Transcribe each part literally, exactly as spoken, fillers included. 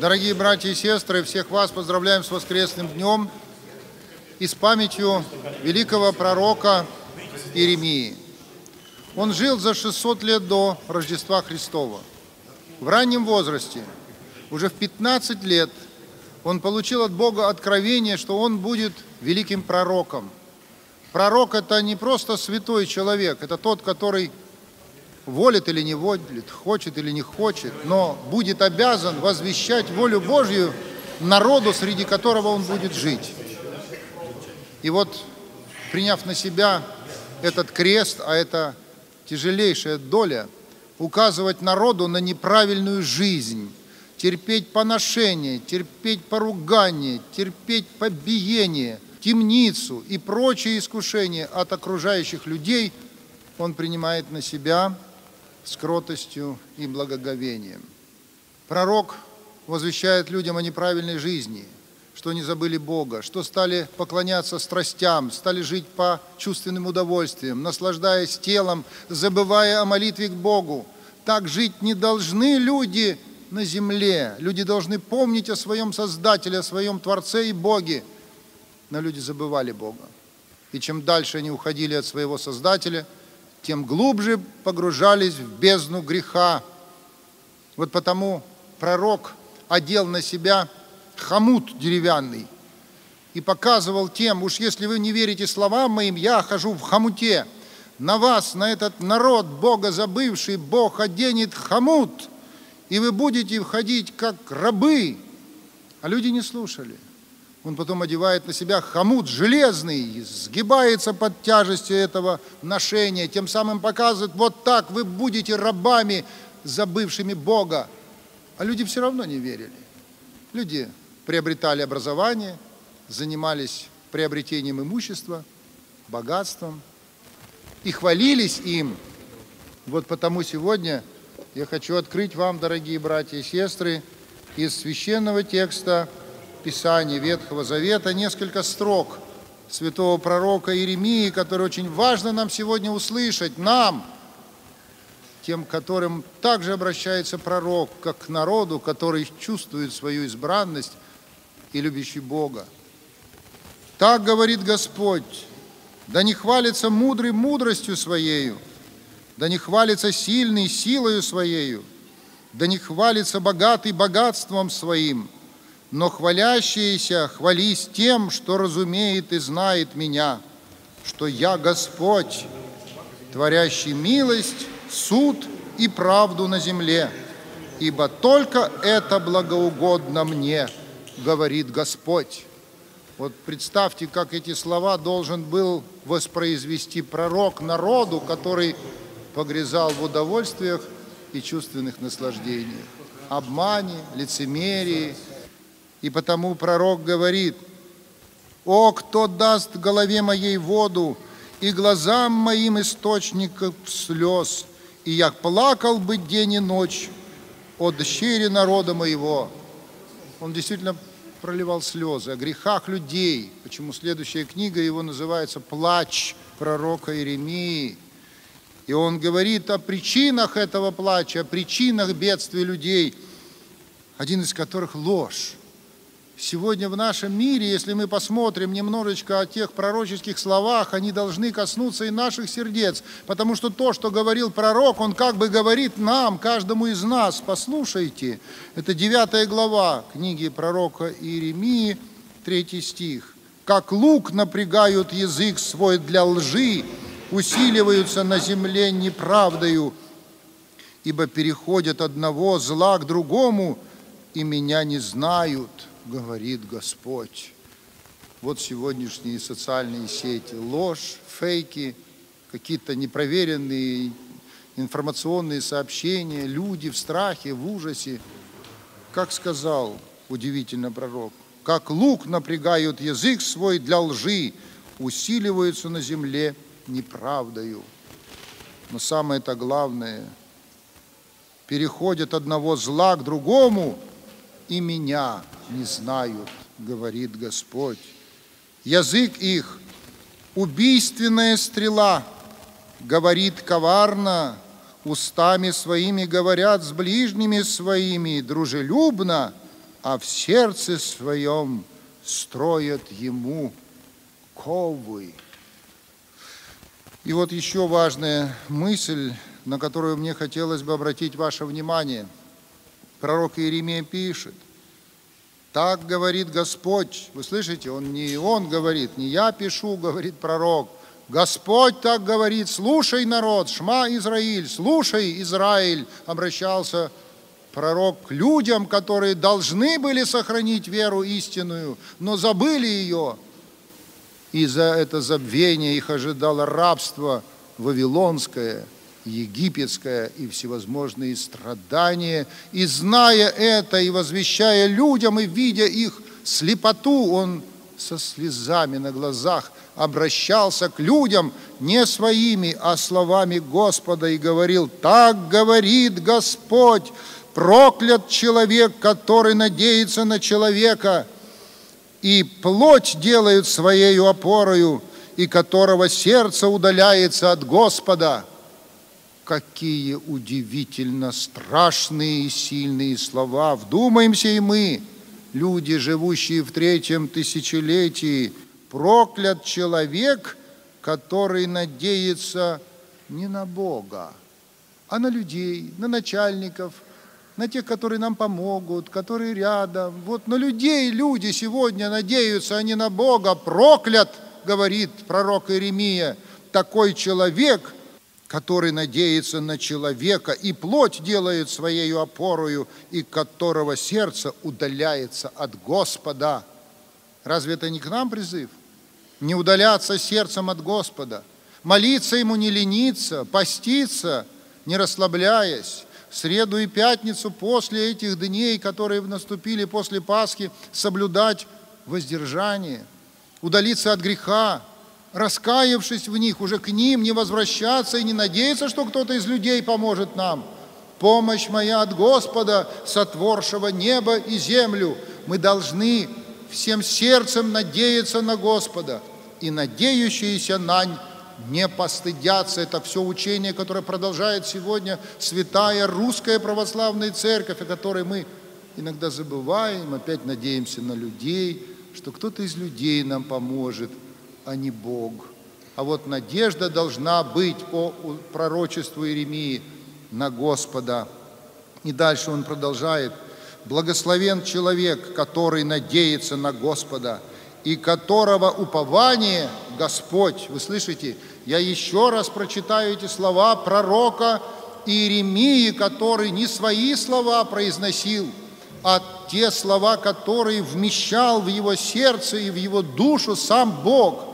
Дорогие братья и сестры, всех вас поздравляем с воскресным днем и с памятью великого пророка Иеремии. Он жил за шестьсот лет до Рождества Христова. В раннем возрасте, уже в пятнадцать лет, он получил от Бога откровение, что он будет великим пророком. Пророк – это не просто святой человек, это тот, который волит или не волит, хочет или не хочет, но будет обязан возвещать волю Божью народу, среди которого он будет жить. И вот, приняв на себя этот крест, а это тяжелейшая доля, указывать народу на неправильную жизнь, терпеть поношение, терпеть поругание, терпеть побиение, темницу и прочие искушения от окружающих людей, он принимает на себя с кротостью и благоговением. Пророк возвещает людям о неправильной жизни, что они забыли Бога, что стали поклоняться страстям, стали жить по чувственным удовольствиям, наслаждаясь телом, забывая о молитве к Богу. Так жить не должны люди на земле. Люди должны помнить о своем Создателе, о своем Творце и Боге. Но люди забывали Бога. И чем дальше они уходили от своего Создателя, тем глубже погружались в бездну греха. Вот потому пророк одел на себя хомут деревянный и показывал тем: уж если вы не верите словам моим, я хожу в хомуте. На вас, на этот народ, Бога забывший, Бог оденет хомут, и вы будете входить как рабы. А люди не слушали. Он потом одевает на себя хомут железный, сгибается под тяжестью этого ношения, тем самым показывает: вот так вы будете рабами, забывшими Бога. А люди все равно не верили. Люди приобретали образование, занимались приобретением имущества, богатством и хвалились им. Вот потому сегодня я хочу открыть вам, дорогие братья и сестры, из священного текста Писания Ветхого Завета несколько строк святого пророка Иеремии, которые очень важно нам сегодня услышать, нам, тем, к которым также обращается пророк, как к народу, который чувствует свою избранность и любящий Бога. Так говорит Господь: да не хвалится мудрый мудростью своею, да не хвалится сильный силою своею, да не хвалится богатый богатством своим, но хвалящиеся хвались тем, что разумеет и знает меня, что я Господь, творящий милость, суд и правду на земле, ибо только это благоугодно мне, говорит Господь. Вот представьте, как эти слова должен был воспроизвести пророк народу, который погрязал в удовольствиях и чувственных наслаждениях, обмане, лицемерии. И потому пророк говорит: «О, кто даст голове моей воду и глазам моим источников слез, и я плакал бы день и ночь о дщере народа моего». Он действительно проливал слезы о грехах людей, почему следующая книга его называется «Плач пророка Иеремии». И он говорит о причинах этого плача, о причинах бедствия людей, один из которых – ложь. Сегодня в нашем мире, если мы посмотрим немножечко о тех пророческих словах, они должны коснуться и наших сердец, потому что то, что говорил пророк, он как бы говорит нам, каждому из нас. Послушайте, это девятая глава книги пророка Иеремии, третий стих. «Как лук напрягают язык свой для лжи, усиливаются на земле неправдою, ибо переходят одного зла к другому, и меня не знают, говорит Господь». Вот сегодняшние социальные сети. Ложь, фейки, какие-то непроверенные информационные сообщения, люди в страхе, в ужасе. Как сказал удивительно пророк: «Как лук напрягают язык свой для лжи, усиливаются на земле неправдою». Но самое-то главное: переходят одного зла к другому, и меня не знают, говорит Господь. Язык их – убийственная стрела, говорит коварно, устами своими говорят с ближними своими дружелюбно, а в сердце своем строят ему ковы. И вот еще важная мысль, на которую мне хотелось бы обратить ваше внимание. Пророк Иеремия пишет: «Так говорит Господь». Вы слышите, он не он говорит, не я пишу, говорит пророк. Господь так говорит: «Слушай, народ, Шма Израиль, слушай, Израиль». Обращался пророк к людям, которые должны были сохранить веру истинную, но забыли ее. И за это забвение их ожидало рабство вавилонское, египетское и всевозможные страдания. И зная это, и возвещая людям, и видя их слепоту, он со слезами на глазах обращался к людям не своими, а словами Господа и говорил: «Так говорит Господь, проклят человек, который надеется на человека, и плоть делает своею опорою, и которого сердце удаляется от Господа». Какие удивительно страшные и сильные слова! Вдумаемся и мы, люди, живущие в третьем тысячелетии. Проклят человек, который надеется не на Бога, а на людей, на начальников, на тех, которые нам помогут, которые рядом. Вот на людей люди сегодня надеются, а не на Бога. Проклят, говорит пророк Иеремия, такой человек, который надеется на человека, и плоть делает своею опорою, и которого сердце удаляется от Господа. Разве это не к нам призыв? Не удаляться сердцем от Господа, молиться Ему, не лениться, поститься, не расслабляясь. В среду и пятницу после этих дней, которые наступили после Пасхи, соблюдать воздержание, удалиться от греха, раскаявшись в них, уже к ним не возвращаться и не надеяться, что кто-то из людей поможет нам. Помощь моя от Господа, сотворшего небо и землю. Мы должны всем сердцем надеяться на Господа, и надеющиеся на не постыдятся. Это все учение, которое продолжает сегодня святая русская православная церковь, о которой мы иногда забываем, опять надеемся на людей, что кто-то из людей нам поможет, а не Бог. А вот надежда должна быть по пророчеству Иеремии на Господа. И дальше он продолжает: «Благословен человек, который надеется на Господа, и которого упование Господь». Вы слышите? Я еще раз прочитаю эти слова пророка Иеремии, который не свои слова произносил, а те слова, которые вмещал в его сердце и в его душу сам Бог.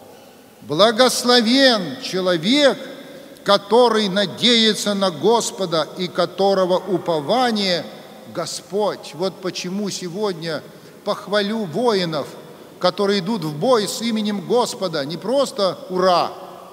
Благословен человек, который надеется на Господа и которого упование Господь. Вот почему сегодня похвалю воинов, которые идут в бой с именем Господа. Не просто «Ура!»,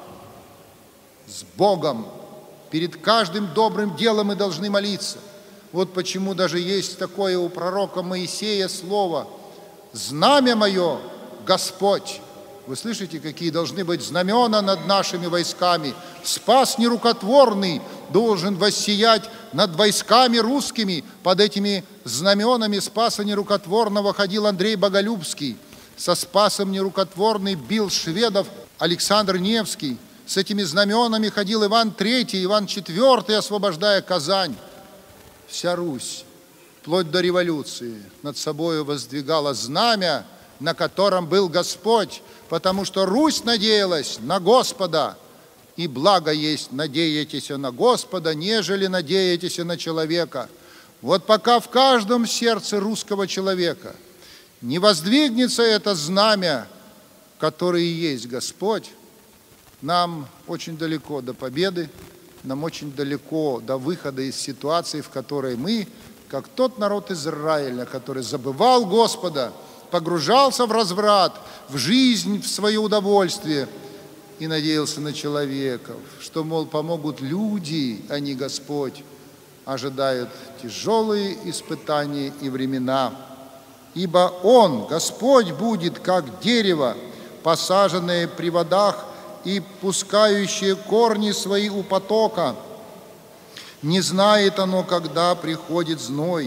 с Богом. Перед каждым добрым делом мы должны молиться. Вот почему даже есть такое у пророка Моисея слово: «Знамя мое – Господь». Вы слышите, какие должны быть знамена над нашими войсками? Спас нерукотворный должен воссиять над войсками русскими. Под этими знаменами Спаса нерукотворного ходил Андрей Боголюбский. Со Спасом нерукотворный бил шведов Александр Невский. С этими знаменами ходил Иван Третий, Иван Четвертый, освобождая Казань. Вся Русь, вплоть до революции, над собою воздвигала знамя, на котором был Господь, потому что Русь надеялась на Господа. И благо есть надеетесь на Господа, нежели надеетесь на человека. Вот пока в каждом сердце русского человека не воздвигнется это знамя, которое и есть Господь, нам очень далеко до победы, нам очень далеко до выхода из ситуации, в которой мы, как тот народ Израиля, который забывал Господа, погружался в разврат, в жизнь, в свое удовольствие и надеялся на человеков, что, мол, помогут люди, а не Господь. Ожидают тяжелые испытания и времена. Ибо Он, Господь, будет как дерево, посаженное при водах и пускающее корни свои у потока. Не знает оно, когда приходит зной,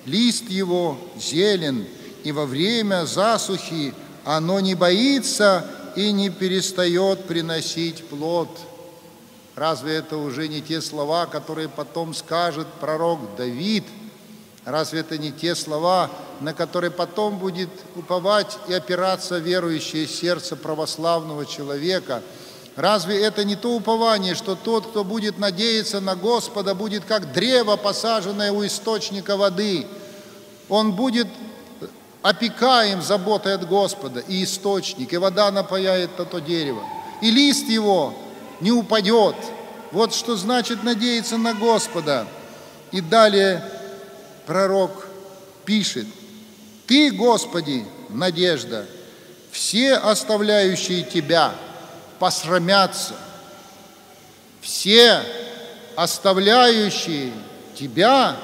лист его зелен, и во время засухи оно не боится и не перестает приносить плод». Разве это уже не те слова, которые потом скажет пророк Давид? Разве это не те слова, на которые потом будет уповать и опираться верующее сердце православного человека? Разве это не то упование, что тот, кто будет надеяться на Господа, будет как древо, посаженное у источника воды? Он будет опекаем заботой от Господа, и источник, и вода напояет то, то дерево, и лист его не упадет. Вот что значит надеяться на Господа. И далее пророк пишет: «Ты, Господи, надежда, все оставляющие Тебя посрамятся». Все оставляющие Тебя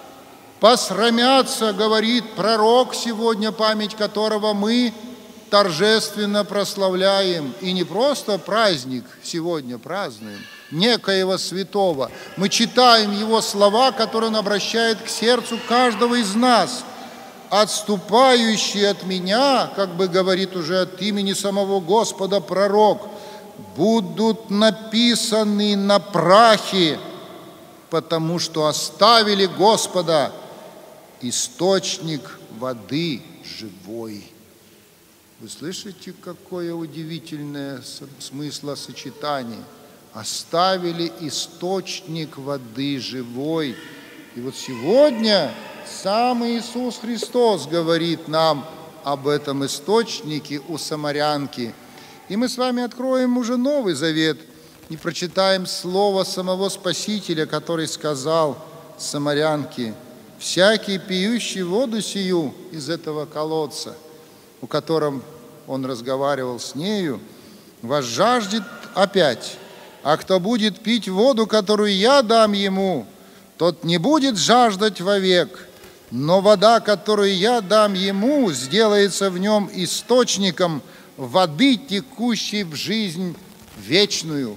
посрамятся, говорит пророк сегодня, память которого мы торжественно прославляем. И не просто праздник сегодня празднуем, некоего святого. Мы читаем его слова, которые он обращает к сердцу каждого из нас. «Отступающие от меня, как бы говорит уже от имени самого Господа пророк, будут написаны на прахе, потому что оставили Господа, источник воды живой». Вы слышите, какое удивительное смыслосочетание? Оставили источник воды живой. И вот сегодня сам Иисус Христос говорит нам об этом источнике у самарянки. И мы с вами откроем уже Новый Завет и прочитаем слово самого Спасителя, который сказал самарянке: «Всякий, пьющий воду сию из этого колодца», у котором он разговаривал с нею, «возжаждет опять, а кто будет пить воду, которую я дам ему, тот не будет жаждать вовек, но вода, которую я дам ему, сделается в нем источником воды, текущей в жизнь вечную».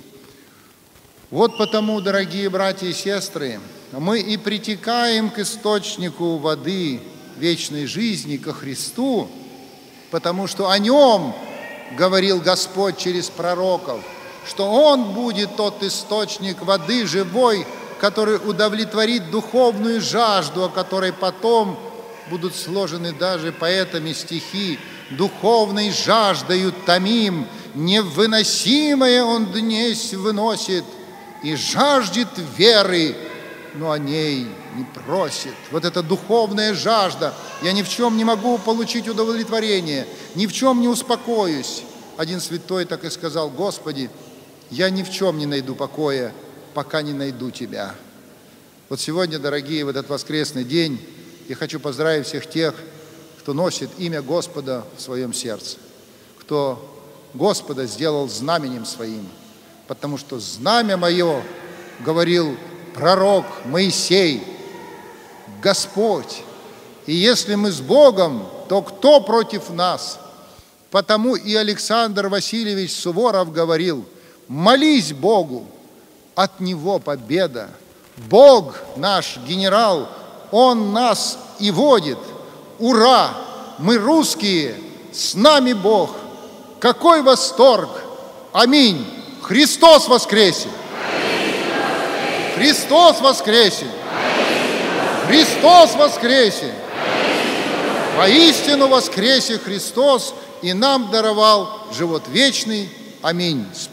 Вот потому, дорогие братья и сестры, мы и притекаем к источнику воды вечной жизни, ко Христу, потому что о Нем говорил Господь через пророков, что Он будет тот источник воды живой, который удовлетворит духовную жажду, о которой потом будут сложены даже поэтами стихи: «Духовной жаждою томим, невыносимое Он днесь выносит, и жаждет веры, но о ней не просит». Вот эта духовная жажда. Я ни в чем не могу получить удовлетворение, ни в чем не успокоюсь. Один святой так и сказал: «Господи, я ни в чем не найду покоя, пока не найду Тебя». Вот сегодня, дорогие, в этот воскресный день я хочу поздравить всех тех, кто носит имя Господа в своем сердце, кто Господа сделал знаменем своим, потому что знамя мое, говорил пророк Моисей, Господь. И если мы с Богом, то кто против нас? Потому и Александр Васильевич Суворов говорил: молись Богу, от Него победа. Бог наш генерал, Он нас и водит. Ура! Мы русские, с нами Бог. Какой восторг! Аминь! Христос воскресе! Христос воскресе! Христос воскресе! Воистину воскресе Христос и нам даровал живот вечный. Аминь.